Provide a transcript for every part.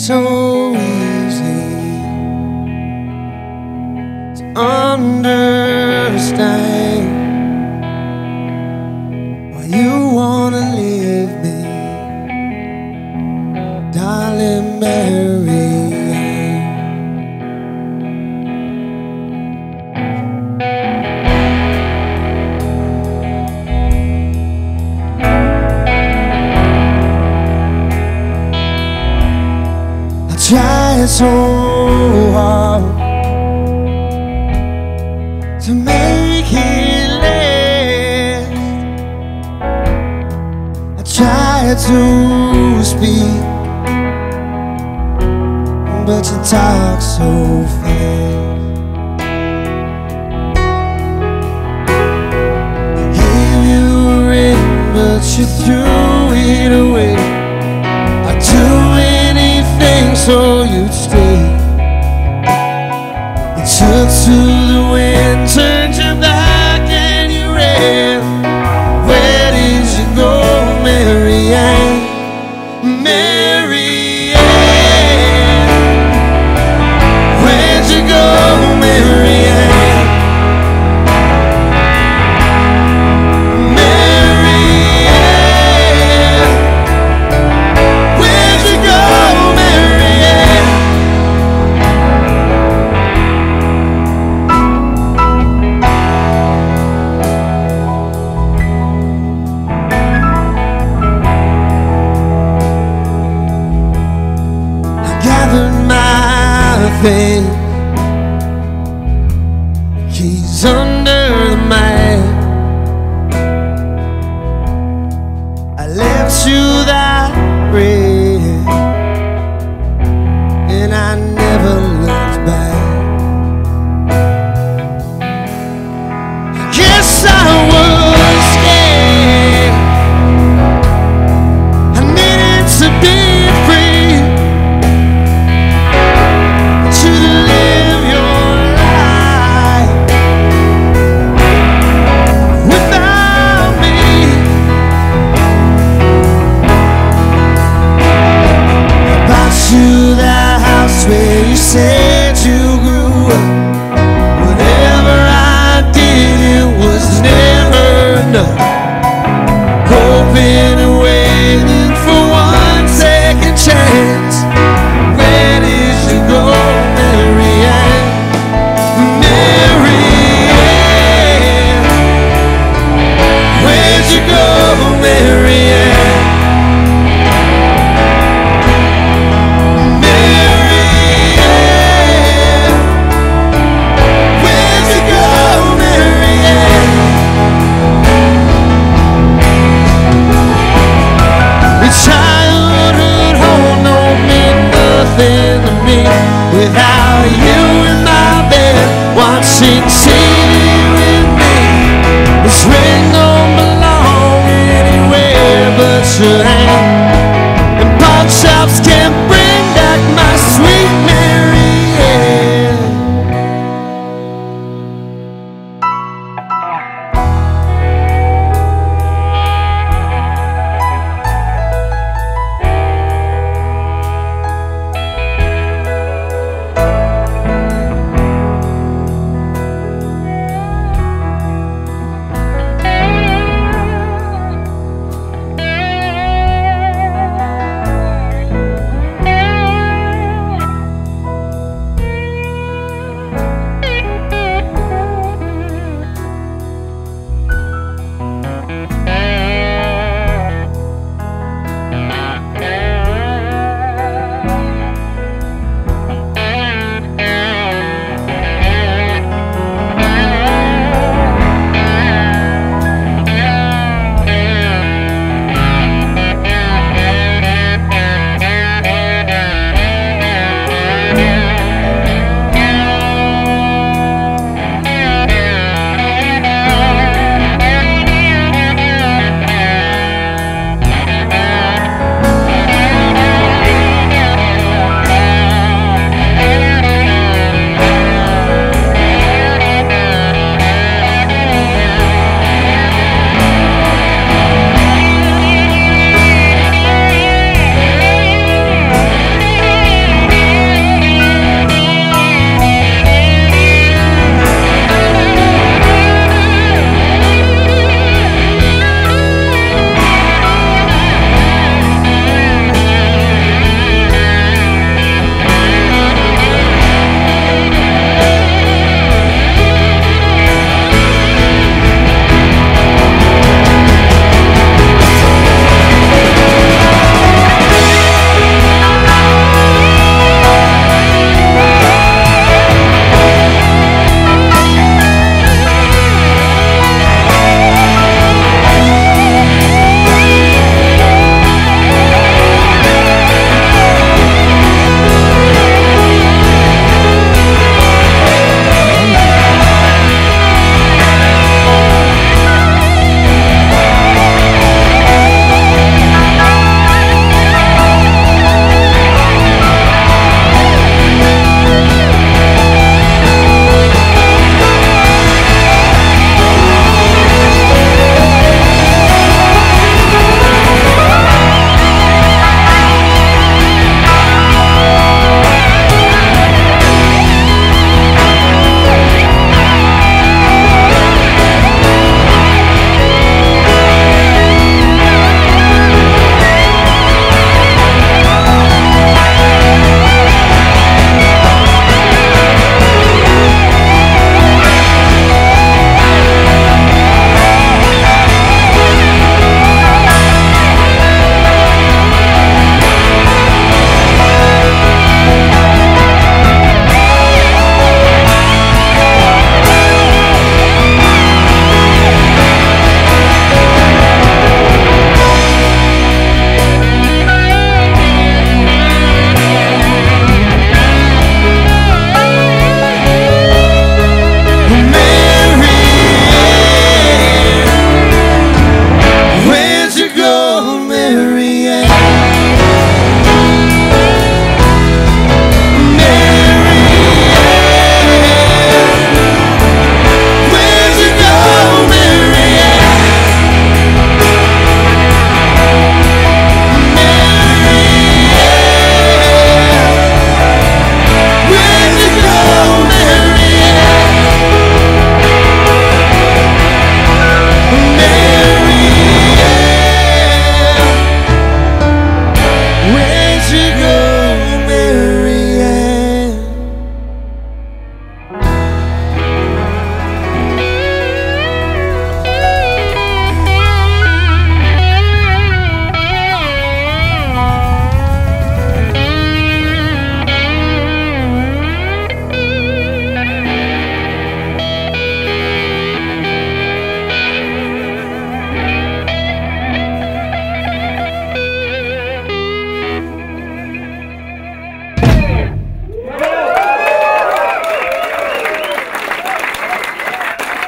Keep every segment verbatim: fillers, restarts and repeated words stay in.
so easy to understand why you wanna leave me, darling Mary Ann. I tried so hard to make it last. I tried to speak, but you talk so fast. I gave you a ring, but you threw it away. I'd do anything so you'd stay. You took to the wind, turned your back and you ran. Where did you go, Mary Ann? Mary Ann, where'd you go, Mary Ann? Mary Ann, where'd you go, Mary Ann? I gathered my faith, keys under the mat. I left you that red, and I never looked back. I guess I was scared. I needed to be free, to live your life without me. I bought you that house where you said you grew up. Whatever I did, it was never enough. Hoping and waiting for one second chance. Where did you go, Mary Ann? Mary Ann, where'd you go, Mary Ann? Mary Ann, where'd you go, Mary Ann? Your childhood home don't mean nothing to me without you in my bed watching T V with me. This ring don't belong anywhere but your hand, and pawn shops can't bring back my sweet Mary Ann.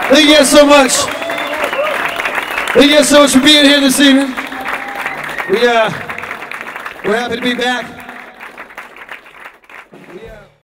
Thank you guys so much. Thank you guys so much for being here this evening. We, uh, we're happy to be back.